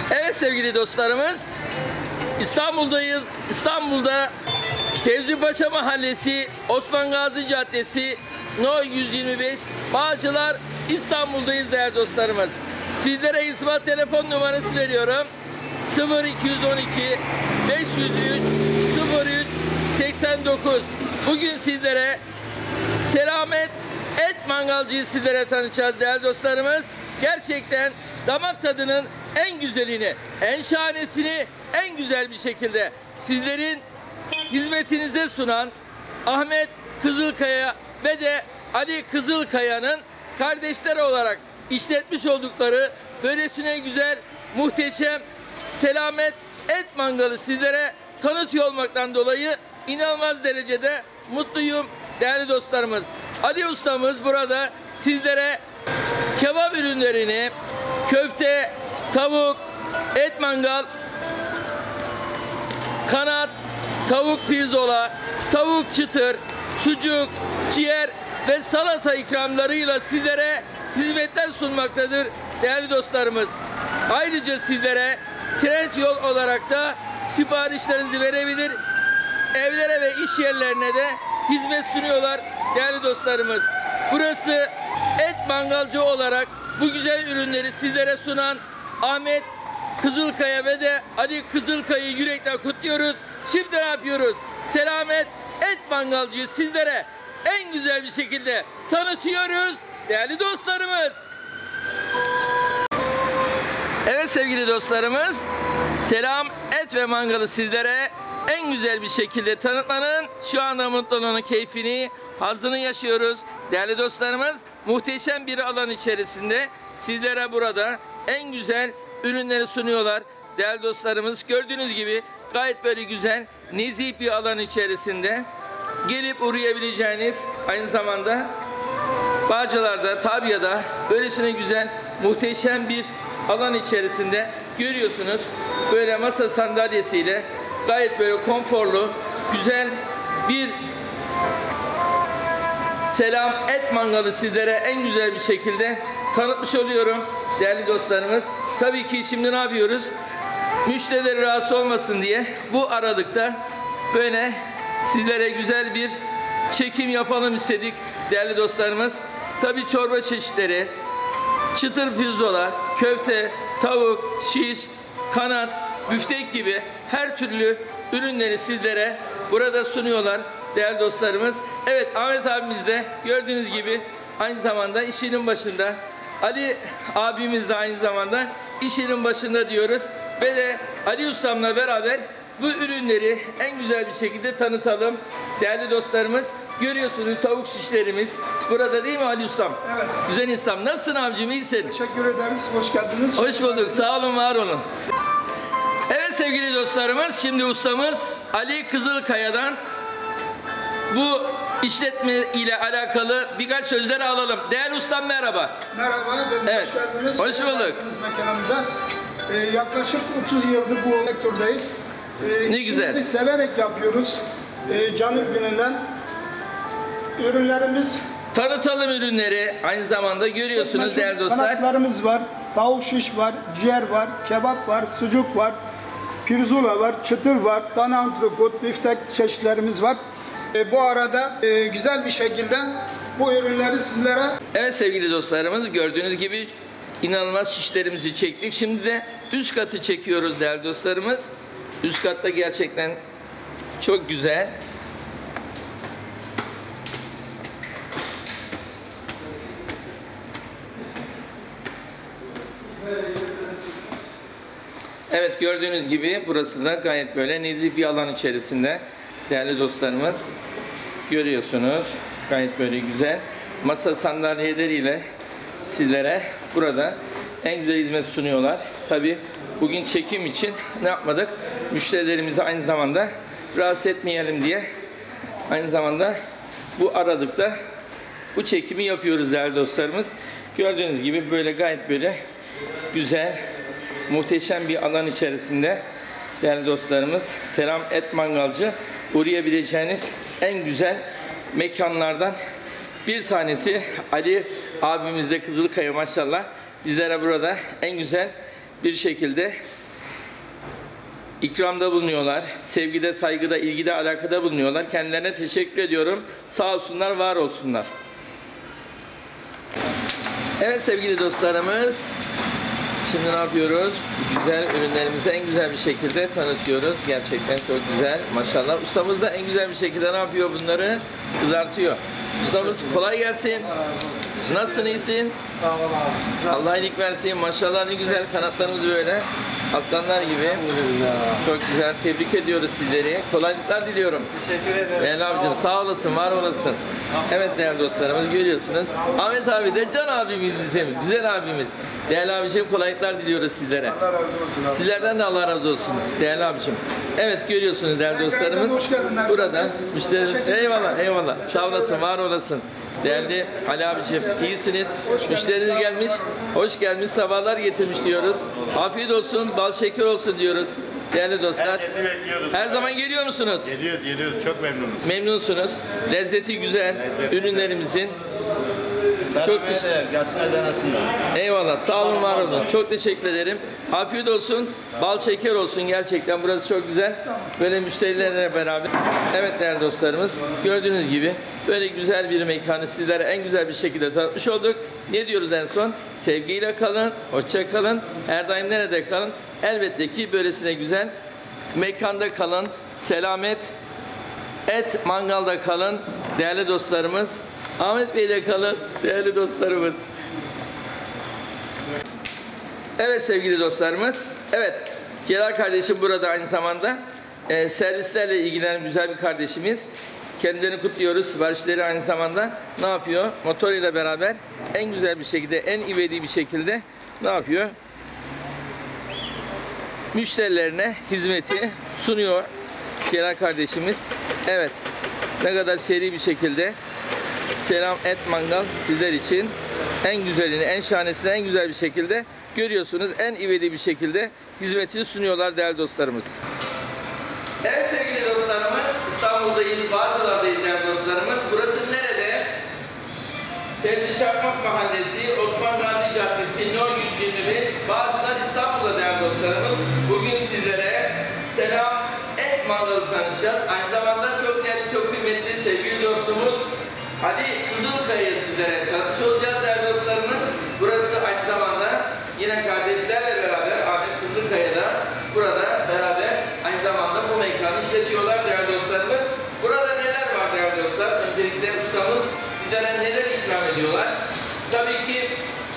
Evet sevgili dostlarımız, İstanbul'dayız. İstanbul'da Tevzipaşa Mahallesi, Osman Gazi Caddesi, No 125, Bağcılar, İstanbul'dayız değerli dostlarımız. Sizlere irtibat telefon numarası veriyorum. 0212 503 03 89. Bugün sizlere Selamet Et Mangalcı'yı sizlere tanıtacağız değerli dostlarımız. Gerçekten damak tadının en güzelini, en şahanesini en güzel bir şekilde sizlerin hizmetinize sunan Ahmet Kızılkaya ve de Ali Kızılkaya'nın kardeşleri olarak işletmiş oldukları böylesine güzel, muhteşem Selamet Et Mangalı sizlere tanıtıyor olmaktan dolayı inanılmaz derecede mutluyum değerli dostlarımız. Ali ustamız burada sizlere kebap ürünlerini, köfte, tavuk, et mangal, kanat, tavuk pirzola, tavuk çıtır, sucuk, ciğer ve salata ikramlarıyla sizlere hizmetler sunmaktadır değerli dostlarımız. Ayrıca sizlere Trendyol olarak da siparişlerinizi verebilir, evlere ve iş yerlerine de hizmet sunuyorlar değerli dostlarımız. Burası Et Mangalcı olarak bu güzel ürünleri sizlere sunan Ahmet Kızılkaya ve de Ali Kızılkaya'yı yürekten kutluyoruz. Şimdi ne yapıyoruz? Selamet Et Mangalcı'yı sizlere en güzel bir şekilde tanıtıyoruz değerli dostlarımız. Evet sevgili dostlarımız, Selam Et ve Mangalı sizlere en güzel bir şekilde tanıtmanın şu anda mutluluğunu, keyfini, hazzını yaşıyoruz. Değerli dostlarımız, muhteşem bir alan içerisinde sizlere burada en güzel ürünleri sunuyorlar. Değerli dostlarımız, gördüğünüz gibi gayet böyle güzel, nezih bir alan içerisinde gelip uğrayabileceğiniz, aynı zamanda Bağcılar'da, Tabya'da böylesine güzel, muhteşem bir alan içerisinde görüyorsunuz. Böyle masa sandalyesiyle gayet böyle konforlu, güzel bir Selam Et Mangalı sizlere en güzel bir şekilde tanıtmış oluyorum değerli dostlarımız. Tabii ki şimdi ne yapıyoruz? Müşterileri rahatsız olmasın diye bu aralıkta böyle sizlere güzel bir çekim yapalım istedik değerli dostlarımız. Tabii çorba çeşitleri, çıtır pirzola, köfte, tavuk, şiş, kanat, büftek gibi her türlü ürünleri sizlere burada sunuyorlar değerli dostlarımız. Evet, Ahmet abimiz de gördüğünüz gibi aynı zamanda işinin başında. Ali abimiz de aynı zamanda işinin başında diyoruz. Ve de Ali ustamla beraber bu ürünleri en güzel bir şekilde tanıtalım değerli dostlarımız. Görüyorsunuz tavuk şişlerimiz burada değil mi Ali ustam? Evet. Güzel ustam. Nasılsın abicim, iyisin? Teşekkür ederiz. Hoş geldiniz. Hoş bulduk. Sağ olun, var olun. Evet sevgili dostlarımız, şimdi ustamız Ali Kızılkaya'dan bu işletme ile alakalı birkaç sözler alalım. Değerli ustam merhaba. Merhaba, Evet. Hoş geldiniz. Hoş bulduk. Mekanımıza. Yaklaşık 30 yıldır bu sektördayız. Ne güzel. İşimizi severek yapıyoruz. Canı gününden. Ürünlerimiz... Tanıtalım ürünleri. Aynı zamanda görüyorsunuz değerli dostlar. Kanatlarımız var, tavuk şiş var, ciğer var, kebap var, sucuk var, pirzola var, çıtır var, dana antrikot, biftek çeşitlerimiz var. Bu arada güzel bir şekilde bu ürünleri sizlere... Evet sevgili dostlarımız, gördüğünüz gibi inanılmaz şişlerimizi çektik. Şimdi de üst katı çekiyoruz değerli dostlarımız. Üst katta gerçekten çok güzel. Evet, gördüğünüz gibi burası da gayet böyle nezih bir alan içerisinde değerli dostlarımız. Görüyorsunuz gayet böyle güzel masa sandalyeleriyle sizlere burada en güzel hizmet sunuyorlar. Tabi bugün çekim için ne yapmadık? Müşterilerimizi aynı zamanda rahatsız etmeyelim diye aynı zamanda bu aralıkta bu çekimi yapıyoruz değerli dostlarımız. Gördüğünüz gibi böyle gayet böyle güzel, muhteşem bir alan içerisinde değerli dostlarımız, Selam Et Mangalcı uğrayabileceğiniz en güzel mekanlardan bir tanesi. Ali abimiz de Kızılkaya maşallah bizlere burada en güzel bir şekilde ikramda bulunuyorlar. Sevgide, saygıda, ilgide, alakada bulunuyorlar. Kendilerine teşekkür ediyorum. Sağ olsunlar, var olsunlar. Evet sevgili dostlarımız, şimdi ne yapıyoruz? Güzel ürünlerimizi en güzel bir şekilde tanıtıyoruz. Gerçekten çok güzel. Maşallah. Ustamız da en güzel bir şekilde ne yapıyor bunları? Kızartıyor. Ustamız kolay gelsin. Nasılsın, iyisin? Sağ ol abi. Allah iyilik versin. Maşallah ne güzel kanatlarımız böyle. Aslanlar gibi. Çok güzel. Tebrik ediyoruz sizleri. Kolaylıklar diliyorum. Teşekkür ederim. Değerli abicim sağ olasın, var olasın. Evet değerli dostlarımız görüyorsunuz. Ahmet abi de can abimiz bizim, güzel abimiz. Değerli abicim kolaylıklar diliyoruz sizlere. Allah razı olsun abi. Sizlerden de Allah razı olsun değerli abicim. Evet görüyorsunuz değerli dostlarımız. Hoş geldin. Burada müşteri. Teşekkür Eyvallah ederiz. eyvallah. Sağ olasın, var olasın. Değerli Ali abicim iyisiniz. Müşteriniz gelmiş. Hoş gelmiş. Sabahlar getirmiş diyoruz. Afiyet olsun, bal şeker olsun diyoruz. Değerli dostlar. Herkesi bekliyoruz. Her zaman geliyor musunuz? Geliyoruz. Çok memnunuz. Memnunsunuz. Lezzeti güzel. Ürünlerimizin. Çok teşekkür gelsinler denesinler. Eyvallah. Sağ olun, var olun. Çok teşekkür ederim. Afiyet olsun. Bal şeker olsun gerçekten. Burası çok güzel. Böyle müşterilerle beraber. Evet değerli dostlarımız. Gördüğünüz gibi böyle güzel bir mekanı sizlere en güzel bir şekilde tanıtmış olduk. Ne diyoruz en son? Sevgiyle kalın. Hoşça kalın. Her daim nerede kalın? Elbette ki böylesine güzel mekanda kalın. Selamet. Et mangalda kalın. Değerli dostlarımız. Ahmet Bey'de kalın değerli dostlarımız. Evet sevgili dostlarımız. Evet Celal kardeşim burada aynı zamanda servislerle ilgilenen güzel bir kardeşimiz. Kendilerini kutluyoruz. Siparişleri aynı zamanda ne yapıyor? Motoruyla beraber en güzel bir şekilde, en ivedi bir şekilde ne yapıyor? Müşterilerine hizmeti sunuyor Celal kardeşimiz. Evet ne kadar seri bir şekilde Selam Et Mangal sizler için en güzelini, en şahanesini en güzel bir şekilde görüyorsunuz. En ivedi bir şekilde hizmetini sunuyorlar değerli dostlarımız. Evet sevgili dostlarımız, İstanbul'dayız, Bağcılar'dayız değerli dostlarımız. Burası nerede? Tevzi Çakmak Mahallesi, Osman Gazi Caddesi, No 125, Bağcılar, İstanbul'da değerli dostlarımız. Bugün sizlere Selam Et Mangal'ı tanıtacağız. Aynı zamanda çok değerli, çok kıymetli sevgili dostumuz Ali Kızılkaya'yı sizlere tanıtmış olacağız değerli dostlarımız. Burası aynı zamanda yine kardeşlerle beraber Ahmet Kızılkaya'da burada beraber aynı zamanda bu mekanı işletiyorlar değerli dostlarımız. Burada neler var değerli dostlar? Öncelikle ustamız sizlere neler ikram ediyorlar? Tabii ki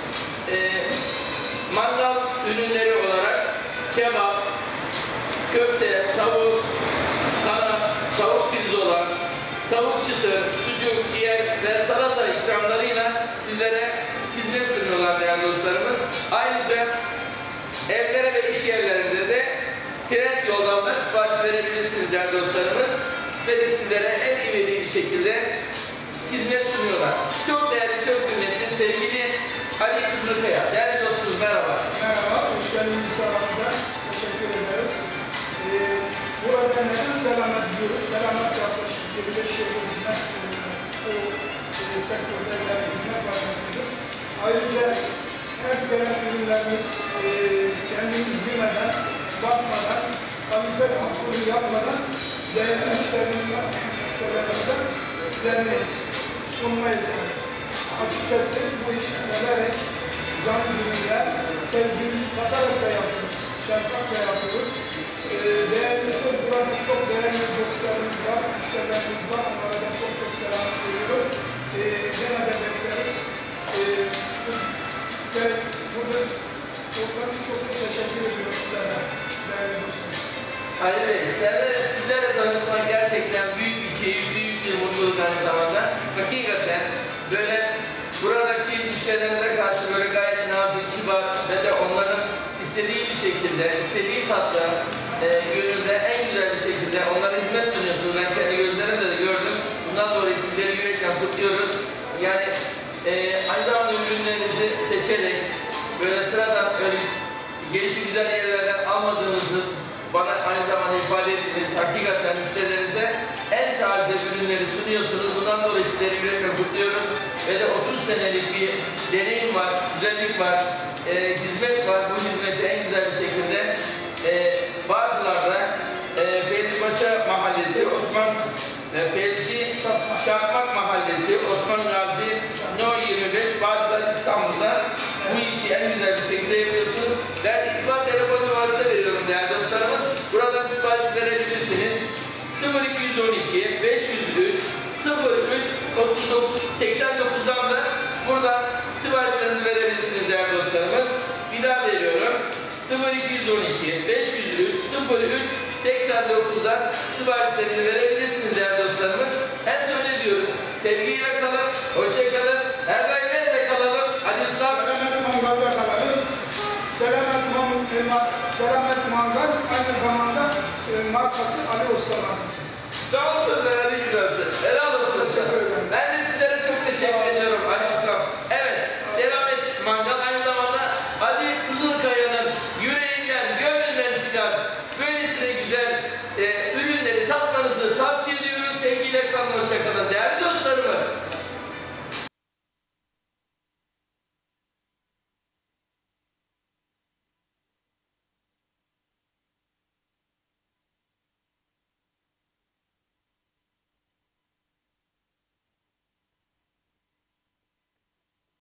mangal ürünleri olarak kebap, köfte, tavuk, kanat, tavuk pirzola, tavuk çıtır, sucuk, ciğer ve salata ikramlarıyla sizlere hizmet sunuyorlar değerli dostlarımız. Ayrıca evlere ve iş yerlerinde de tren yoldan da sipariş verebilirsiniz değerli dostlarımız. Ve de sizlere en ivedi bir şekilde hizmet sunuyorlar. Çok değerli, çok kıymetli, sevgili Ali Kızılkaya. Değerli dostum merhaba. Merhaba, hoş geldiniz aramıza. Teşekkür ederiz. Burada neden selamet diyoruz? Selamet yaklaşık 25 yıl hizmet bu sektörde hizmet başlatıyoruz. Ayrıca her gelen ürünlerimiz kendimiz bilmeden, bakmadan, kalite kontrolü yapmadan değerli müşterilerimize vermeyiz, sunmayız. Açıkçası bu işi severek, can gönülle, sevgimizi katarak da yapıyoruz, şefkatle yapıyoruz. Değerli burada çok değerli dostlarımız var, müşterilerimiz var, onlara da çok çok selam söylüyorum. Gene de bekleriz. Ve burada çok çok teşekkür ediyoruz sizlere, değerli dostum. Ali Bey, sizlerle tanışmak gerçekten büyük bir keyif, büyük bir mutluluk aynı zamanda. Hakikaten böyle buradaki müşterilerimize karşı böyle gayet nazik, kibar ve de onların istediği bir şekilde, istediği tatlı, gönülde en güzel bir şekilde onlara hizmet sunuyorsunuz. Ben kendi gözlerimle de gördüm. Bundan dolayı sizleri yürekten kutluyoruz. Yani aynı zamanda ürünlerinizi seçerek böyle sıradan öyle gelişi güzel yerlerden almadığınızı bana aynı zamanda ifade ettiniz. Hakikaten müşterilerinize en taze ürünleri sunuyorsunuz. Bundan dolayı sizleri yürekten kutluyorum. Ve de 30 senelik bir deneyim var, güzellik var, hizmet var. Bu hizmeti en güzel bir şekilde Bağcılar'da 0212 503 03 89'dan siparişlerini verebilirsiniz değerli dostlarımız. Hep söyle diyoruz. Sevgiyle kalın, hoşça kalın. Her daim nerede kalalım? Hadi ustam. Selamet Mangal'da kalalım. Selamet Mangal aynı zamanda markası Ali Usta'nın. Cansın değerli güzelsin. Helal